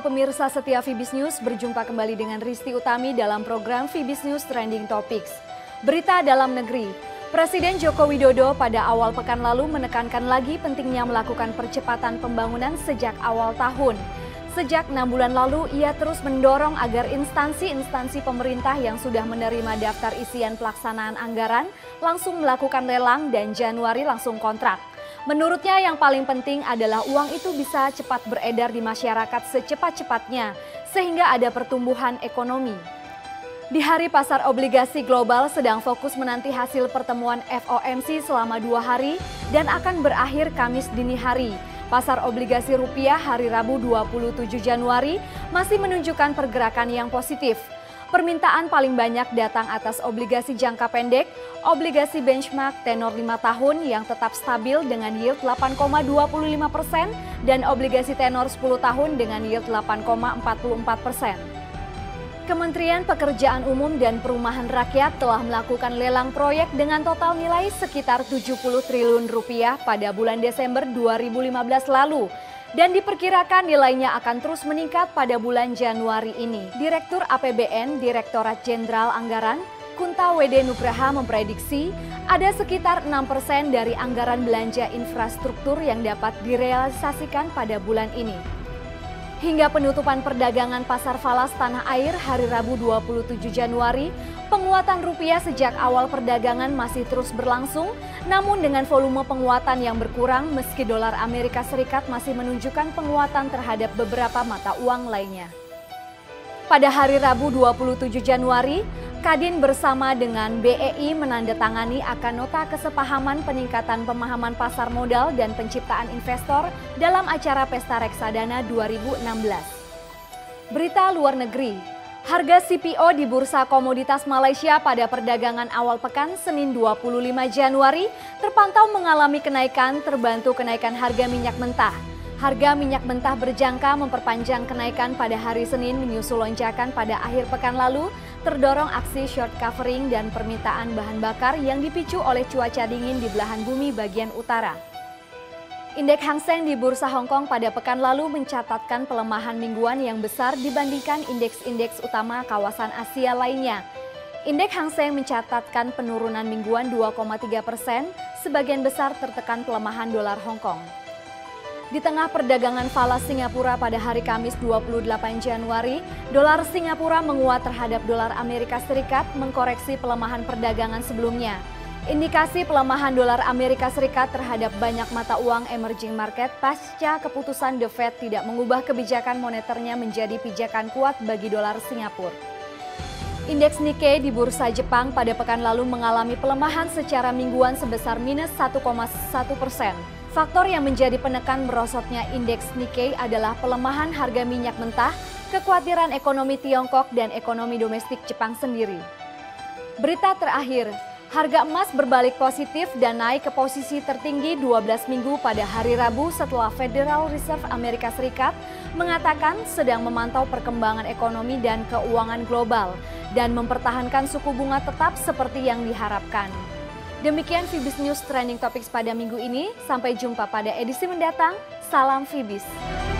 pemirsa setia Fibis News, berjumpa kembali dengan Risti Utami dalam program Fibis News Trending Topics. Berita dalam negeri, Presiden Joko Widodo pada awal pekan lalu menekankan lagi pentingnya melakukan percepatan pembangunan sejak awal tahun. Sejak 6 bulan lalu, ia terus mendorong agar instansi-instansi pemerintah yang sudah menerima daftar isian pelaksanaan anggaran langsung melakukan lelang dan Januari langsung kontrak. Menurutnya yang paling penting adalah uang itu bisa cepat beredar di masyarakat secepat-cepatnya sehingga ada pertumbuhan ekonomi. Di hari pasar obligasi global sedang fokus menanti hasil pertemuan FOMC selama 2 hari dan akan berakhir Kamis dini hari. Pasar obligasi rupiah hari Rabu 27 Januari masih menunjukkan pergerakan yang positif. Permintaan paling banyak datang atas obligasi jangka pendek, obligasi benchmark tenor 5 tahun yang tetap stabil dengan yield 8,25% dan obligasi tenor 10 tahun dengan yield 8,44%. Kementerian Pekerjaan Umum dan Perumahan Rakyat telah melakukan lelang proyek dengan total nilai sekitar 70 triliun rupiah pada bulan Desember 2015 lalu. Dan diperkirakan nilainya akan terus meningkat pada bulan Januari ini. Direktur APBN, Direktorat Jenderal Anggaran, Kunta W.D. Nugraha memprediksi ada sekitar 6% dari anggaran belanja infrastruktur yang dapat direalisasikan pada bulan ini. Hingga penutupan perdagangan pasar falas tanah air hari Rabu 27 Januari, penguatan rupiah sejak awal perdagangan masih terus berlangsung, namun dengan volume penguatan yang berkurang meski dolar Amerika Serikat masih menunjukkan penguatan terhadap beberapa mata uang lainnya. Pada hari Rabu 27 Januari, Kadin bersama dengan BEI menandatangani akan nota kesepahaman peningkatan pemahaman pasar modal dan penciptaan investor dalam acara Pesta Reksadana 2016. Berita luar negeri, harga CPO di Bursa Komoditas Malaysia pada perdagangan awal pekan Senin 25 Januari terpantau mengalami kenaikan terbantu kenaikan harga minyak mentah. Harga minyak mentah berjangka memperpanjang kenaikan pada hari Senin menyusul lonjakan pada akhir pekan lalu, terdorong aksi short covering dan permintaan bahan bakar yang dipicu oleh cuaca dingin di belahan bumi bagian utara. Indeks Hang Seng di Bursa Hong Kong pada pekan lalu mencatatkan pelemahan mingguan yang besar dibandingkan indeks-indeks utama kawasan Asia lainnya. Indeks Hang Seng mencatatkan penurunan mingguan 2,3%, sebagian besar tertekan pelemahan dolar Hong Kong. Di tengah perdagangan falas Singapura pada hari Kamis 28 Januari, dolar Singapura menguat terhadap dolar Amerika Serikat mengkoreksi pelemahan perdagangan sebelumnya. Indikasi pelemahan dolar Amerika Serikat terhadap banyak mata uang emerging market pasca keputusan The Fed tidak mengubah kebijakan moneternya menjadi pijakan kuat bagi dolar Singapura. Indeks Nikkei di Bursa Jepang pada pekan lalu mengalami pelemahan secara mingguan sebesar minus 1,1%. Faktor yang menjadi penekan merosotnya indeks Nikkei adalah pelemahan harga minyak mentah, kekhawatiran ekonomi Tiongkok dan ekonomi domestik Jepang sendiri. Berita terakhir, harga emas berbalik positif dan naik ke posisi tertinggi 12 minggu pada hari Rabu setelah Federal Reserve Amerika Serikat mengatakan sedang memantau perkembangan ekonomi dan keuangan global dan mempertahankan suku bunga tetap seperti yang diharapkan. Demikian Fibis News Trending Topics pada minggu ini. Sampai jumpa pada edisi mendatang. Salam Fibis.